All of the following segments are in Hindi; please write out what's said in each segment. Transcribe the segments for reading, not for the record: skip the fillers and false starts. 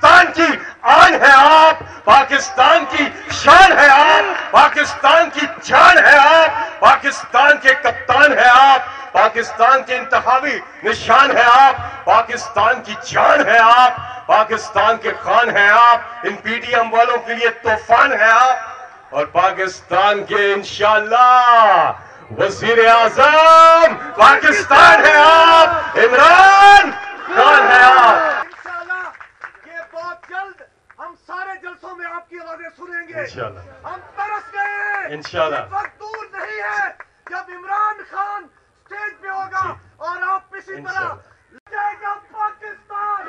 पाकिस्तान की आन है आप, पाकिस्तान की शान है आप, पाकिस्तान की जान है आप, पाकिस्तान के कप्तान है आप, पाकिस्तान के इंतखाबी निशान है आप, पाकिस्तान की जान है आप, पाकिस्तान के खान है आप, इन पीडीएम वालों के लिए तूफान है आप, और पाकिस्तान के इंशाअल्लाह वजीर आजम पाकिस्तान है आप, इमरान खान है आप। इंशाल्लाह ये बहुत जल्द हम सारे जलसों में आपकी आवाजें सुनेंगे। इंशाल्लाह हम तरस गए हैं। इंशाल्लाह ये वक्त दूर नहीं है जब इमरान खान स्टेज पे होगा और आप इसी तरह बचाएगा पाकिस्तान,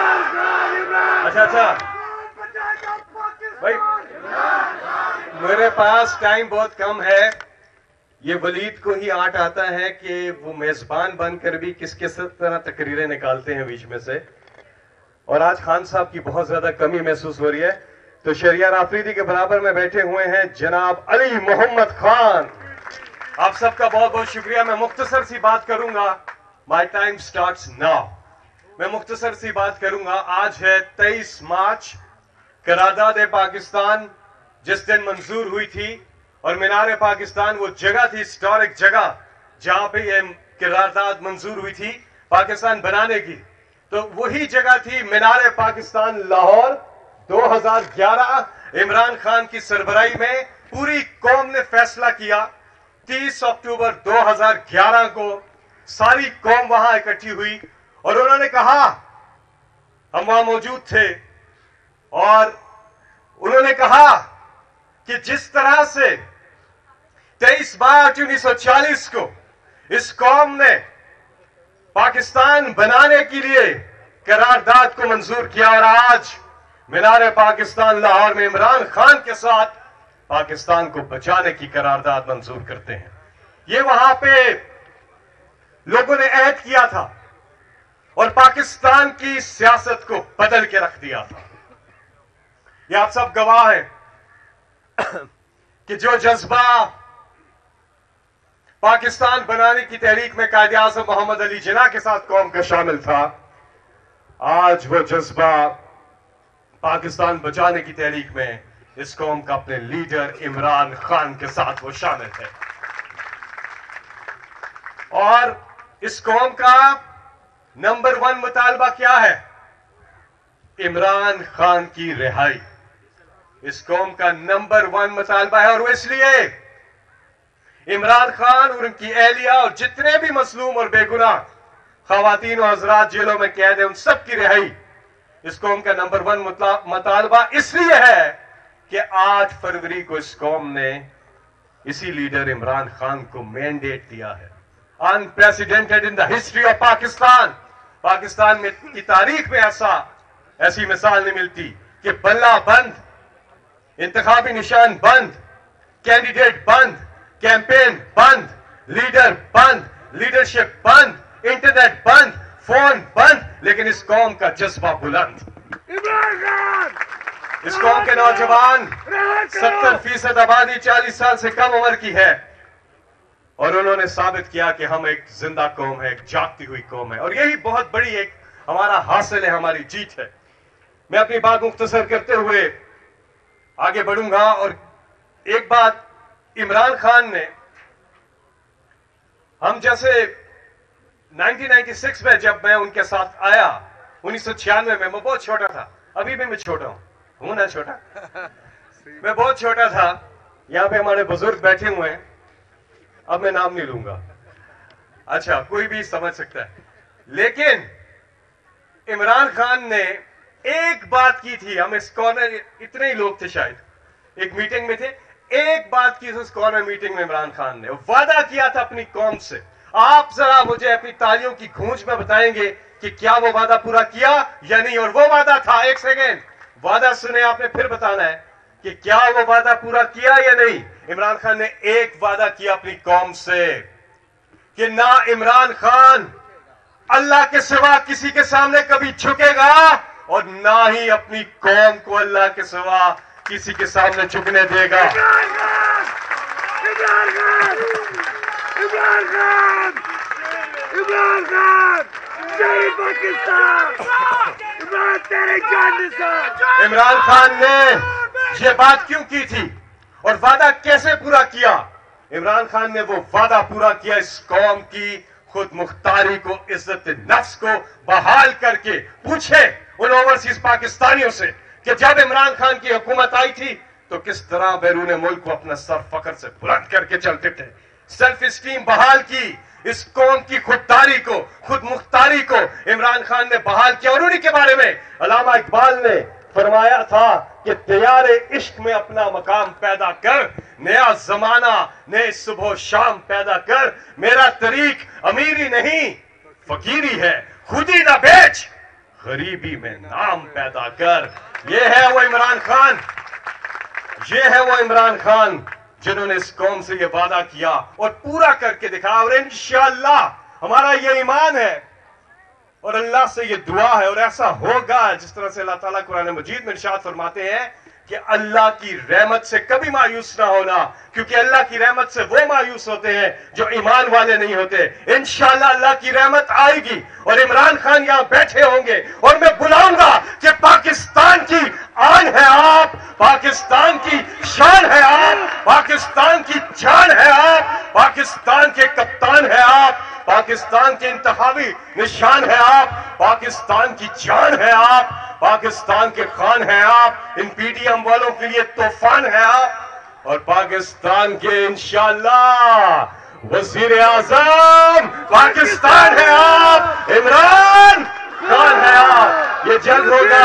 अच्छा बचाएगा भाई, पाकिस्तान। मेरे पास टाइम बहुत कम है। ये वलीद को ही आट आता है कि वो मेजबान बनकर भी किस किस तरह तकरीरें निकालते हैं बीच में से, और आज खान साहब की बहुत ज्यादा कमी महसूस हो रही है। तो शरियार आफरीदी के बराबर में बैठे हुए हैं जनाब अली मोहम्मद खान। आप सबका बहुत बहुत शुक्रिया। मैं मुख्तसर सी बात करूंगा। My time starts now. मैं मुख्तसर सी बात करूंगा। आज है 23 मार्च, करारदाद पाकिस्तान जिस दिन मंजूर हुई थी, और मीनार पाकिस्तान वो जगह थी, हिस्टोरिक जगह जहां पे ये करारदाद मंजूर हुई थी पाकिस्तान बनाने की। तो वही जगह थी मीनार पाकिस्तान लाहौर। 2011 इमरान खान की सरबराही में पूरी कौम ने फैसला किया। 30 अक्टूबर 2011 को सारी कौम वहां इकट्ठी हुई और उन्होंने कहा, हम वहां मौजूद थे, और उन्होंने कहा कि जिस तरह से 23 मार्च 1940 को इस कौम ने पाकिस्तान बनाने के लिए करारदाद को मंजूर किया, और आज मीनार पाकिस्तान लाहौर में इमरान खान के साथ पाकिस्तान को बचाने की करारदाद मंजूर करते हैं। ये वहां पे लोगों ने अहद किया था और पाकिस्तान की सियासत को बदल के रख दिया था। ये आप सब गवाह हैं कि जो जज्बा पाकिस्तान बनाने की तहरीक में कायदे आज़म मोहम्मद अली जिन्ना के साथ कौम का शामिल था, आज वो जज्बा पाकिस्तान बचाने की तहरीक में इस कौम का अपने लीडर इमरान खान के साथ वो शामिल है। और इस कौम का नंबर 1 मुतालबा क्या है? इमरान खान की रिहाई। इस कौम का नंबर 1 मुतालबा है, और वो इसलिए इमरान खान और उनकी एहलिया और जितने भी मसलूम और बेगुनाह खवातीन और हजरात जेलों में कैद है, उन सब की रिहाई इस कौम का नंबर 1 मुतालबा इसलिए है कि 8 फरवरी को इस कौम ने इसी लीडर इमरान खान को मैंडेट दिया है। Unprecedented in the history of Pakistan. Pakistan में की तारीख में ऐसी मिसाल नहीं मिलती कि बल्ला बंद, इंतखाबी निशान बंद, कैंडिडेट बंद, कैंपेन बंद, लीडर बंद, लीडरशिप बंद, इंटरनेट बंद, फोन बंद, लेकिन इस कौम का जज्बा बुलंद। इस कौम के नौजवान 70% आबादी 40 साल से कम उम्र की है, और उन्होंने साबित किया कि हम एक जिंदा कौम है, एक जागती हुई कौम है, और यही बहुत बड़ी एक हमारा हासिल है, हमारी जीत है। मैं अपनी बात मुख्तसर करते हुए आगे बढ़ूंगा। और एक बात, इमरान खान ने, हम जैसे 1996 में जब मैं उनके साथ आया, 1996 में, मैं बहुत छोटा था, अभी भी मैं छोटा हूं ना छोटा मैं बहुत छोटा था। यहां पे हमारे बुजुर्ग बैठे हुए हैं, अब मैं नाम नहीं लूंगा, अच्छा कोई भी समझ सकता है। लेकिन इमरान खान ने एक बात की थी, हम इस कॉर्नर इतने ही लोग थे शायद, एक मीटिंग में थे, एक बात की उस कॉर्नर मीटिंग में इमरान खान ने वादा किया था अपनी कौम से। आप जरा मुझे अपनी तालियों की गूंज में बताएंगे कि क्या वो वादा पूरा किया या नहीं। और वो वादा था, एक सेकेंड, वादा सुने आपने, फिर बताना है कि क्या वो वादा पूरा किया या नहीं। इमरान खान ने एक वादा किया अपनी कौम से कि ना इमरान खान अल्लाह के सिवा किसी के सामने कभी झुकेगा, और ना ही अपनी कौम को अल्लाह के सिवा किसी के सामने झुकने देगा। इमरान खान, जय पाकिस्तान। मैं तेरे जान निसार। इमरान खान ने ये बात क्यों की थी और वादा कैसे पूरा किया? इमरान खान ने वो वादा पूरा किया इस कौम की खुद मुख्तारी को, इज्जत नफ्स को बहाल करके। पूछे उन ओवरसीज पाकिस्तानियों से कि जब इमरान खान की हुकूमत आई थी तो किस तरह बैरून मुल्क को अपना सर फख्र से बुलंद करके चलते थे। सेल्फ स्टीम बहाल की, इस कौम की खुददारी को, खुद मुख्तारी को इमरान खान ने बहाल किया। और उन्हीं के बारे में अल्लामा इकबाल ने फरमाया था कि तैयारे इश्क में अपना मकाम पैदा कर, नया जमाना नए सुबह शाम पैदा कर। मेरा तरीक अमीरी नहीं फकीरी है, खुद ही ना बेच, गरीबी में नाम पैदा कर। ये है वो इमरान खान, ये है वो इमरान खान जिन्होंने इस कौम से ये वादा किया और पूरा करके दिखाया। और इंशाअल्लाह हमारा ये ईमान है और अल्लाह से ये दुआ है और ऐसा होगा जिस तरह से अल्लाह ताला कुरान मजीद में इरशाद फरमाते हैं कि अल्लाह की रहमत से कभी मायूस ना होना, क्योंकि अल्लाह की रहमत से वो मायूस होते हैं जो ईमान वाले नहीं होते। इंशाअल्लाह अल्लाह की रहमत आएगी और इमरान खान यहां बैठे होंगे और मैं बुलाऊंगा कि पाकिस्तान की आन है आप, पाकिस्तान की शान है आप, पाकिस्तान की जान है आप, पाकिस्तान के कप्तान है आप, पाकिस्तान के इंतखाबी निशान है आप, पाकिस्तान की जान है आप, पाकिस्तान के खान है आप, इन पीटीएम वालों के लिए तूफान है आप, और पाकिस्तान के इंशाअल्लाह वजीर आजम पाकिस्तान है आप, इमरान खान है आप। ये जल्द होगा।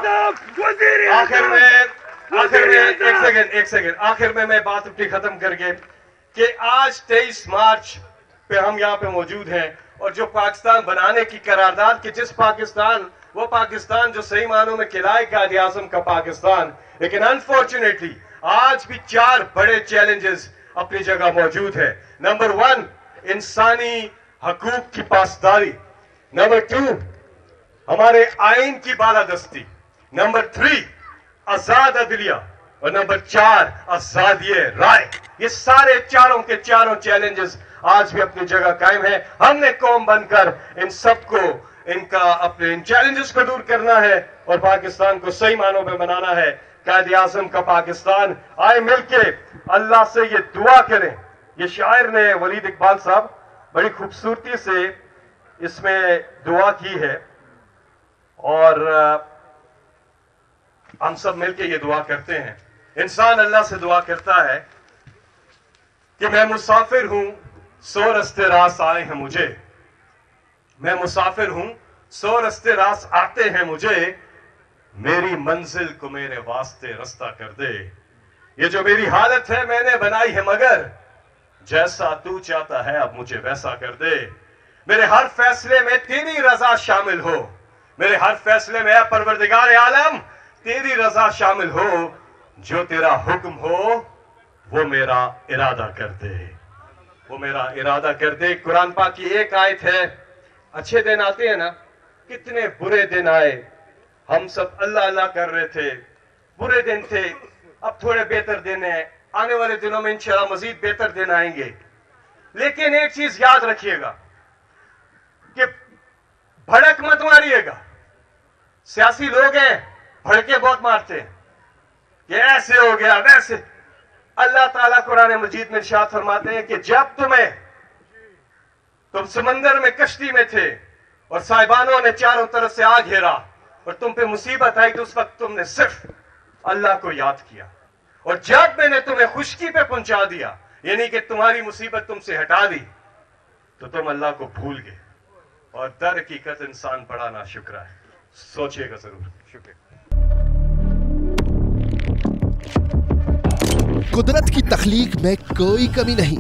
आखिर में एक सेकंड आखिर में मैं बात अपनी खत्म करके कि आज 23 मार्च पे हम यहाँ पे मौजूद हैं और जो पाकिस्तान बनाने की करारदाद कि जिस पाकिस्तान, वो पाकिस्तान जो सही मानों में किलाए कायद आज़म का पाकिस्तान, लेकिन अनफॉर्चुनेटली आज भी 4 बड़े चैलेंजेस अपनी जगह मौजूद है। नंबर 1 इंसानी हकूक की पासदारी, नंबर 2 हमारे आइन की बालादस्ती, नंबर 3 आजाद अदलिया और नंबर 4 आजादी राय। ये सारे चारों के चारों चैलेंजेस आज भी अपनी जगह कायम है। हमने कौम बनकर इन सबको, इनका अपने इन चैलेंजेस को दूर करना है और पाकिस्तान को सही मानों में बनाना है, कायद आज़म का पाकिस्तान। आए मिलके अल्लाह से ये दुआ करें। ये शायर ने, वलीद इकबाल साहब, बड़ी खूबसूरती से इसमें दुआ की है और हम सब मिलके ये दुआ करते हैं। इंसान अल्लाह से दुआ करता है कि मैं मुसाफिर हूं, 100 रस्ते रास आए हैं मुझे, मैं मुसाफिर हूं, 100 रस्ते रास आते हैं मुझे, मेरी मंजिल को मेरे वास्ते रास्ता कर दे। ये जो मेरी हालत है मैंने बनाई है, मगर जैसा तू चाहता है अब मुझे वैसा कर दे। मेरे हर फैसले में तेरी रजा शामिल हो, मेरे हर फैसले में परवरदिगार आलम तेरी रजा शामिल हो, जो तेरा हुक्म हो वो मेरा इरादा कर दे, वो मेरा इरादा कर दे। कुरान पाक की एक आयत है, अच्छे दिन आते हैं ना, कितने बुरे दिन आए, हम सब अल्लाह अल्लाह कर रहे थे, बुरे दिन थे, अब थोड़े बेहतर दिन है, आने वाले दिनों में इंशाअल्लाह मजीद बेहतर दिन आएंगे। लेकिन एक चीज याद रखिएगा कि भड़क मत मारिएगा। सियासी लोग हैं, भड़के बहुत मारते हैं, ये ऐसे हो गया वैसे। अल्लाह ताला कुरान मजीद में इरशाद फरमाते हैं कि जब तुम समंदर में कश्ती में थे और साहिबानों ने चारों तरफ से आग घेरा और तुम पे मुसीबत आई, तो उस वक्त तुमने सिर्फ अल्लाह को याद किया, और जब मैंने तुम्हें खुशकी पे पहुंचा दिया, यानी कि तुम्हारी मुसीबत तुमसे हटा दी, तो तुम अल्लाह को भूल गए। और दर हकीकत इंसान बड़ा नाशुक्र है, सोचिएगा जरूर। शुक्रिया। कुदरत की तख्लीक में कोई कमी नहीं,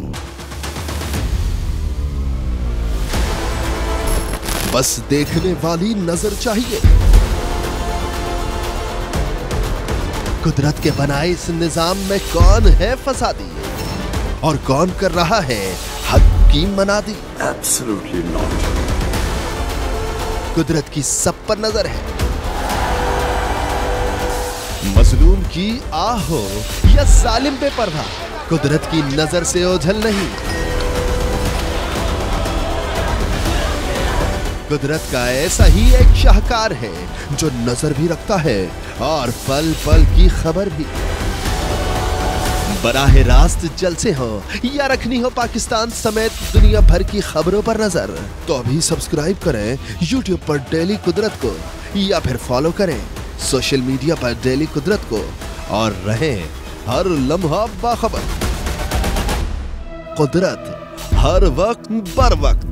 बस देखने वाली नजर चाहिए। कुदरत के बनाए इस निजाम में कौन है फसादी और कौन कर रहा है हक की मनादी? Absolutely not. कुदरत की सब पर नजर है, मजलूम की आह हो या सालिम पे पर्दा, कुदरत की नजर से ओझल नहीं। कुदरत का ऐसा ही एक शाहकार है जो नजर भी रखता है और पल पल की खबर भी। बराह रास्त जलसे हो या रखनी हो पाकिस्तान समेत दुनिया भर की खबरों पर नजर, तो अभी सब्सक्राइब करें YouTube पर डेली कुदरत को या फिर फॉलो करें सोशल मीडिया पर डेली कुदरत को और रहें हर लम्हा बाखबर। कुदरत हर वक्त बर वक्त।